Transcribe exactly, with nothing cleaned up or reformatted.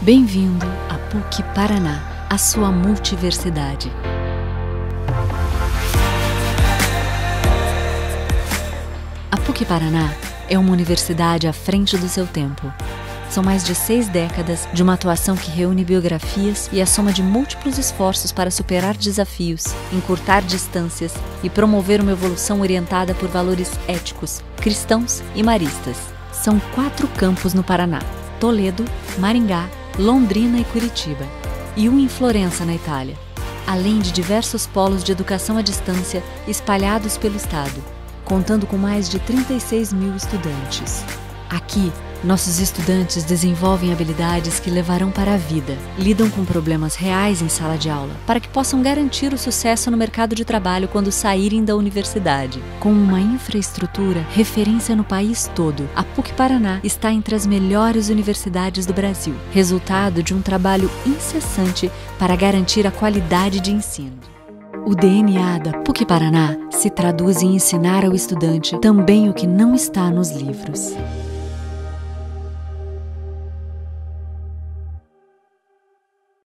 Bem-vindo à PUC Paraná, a sua multiversidade. A PUC Paraná é uma universidade à frente do seu tempo. São mais de seis décadas de uma atuação que reúne biografias e a soma de múltiplos esforços para superar desafios, encurtar distâncias e promover uma evolução orientada por valores éticos, cristãos e maristas. São quatro campos no Paraná: Toledo, Maringá, Londrina e Curitiba, e um em Florença, na Itália, além de diversos polos de educação à distância espalhados pelo estado, contando com mais de trinta e seis mil estudantes. Aqui, nossos estudantes desenvolvem habilidades que levarão para a vida, lidam com problemas reais em sala de aula, para que possam garantir o sucesso no mercado de trabalho quando saírem da universidade. Com uma infraestrutura referência no país todo, a PUC Paraná está entre as melhores universidades do Brasil, resultado de um trabalho incessante para garantir a qualidade de ensino. O D N A da PUC Paraná se traduz em ensinar ao estudante também o que não está nos livros.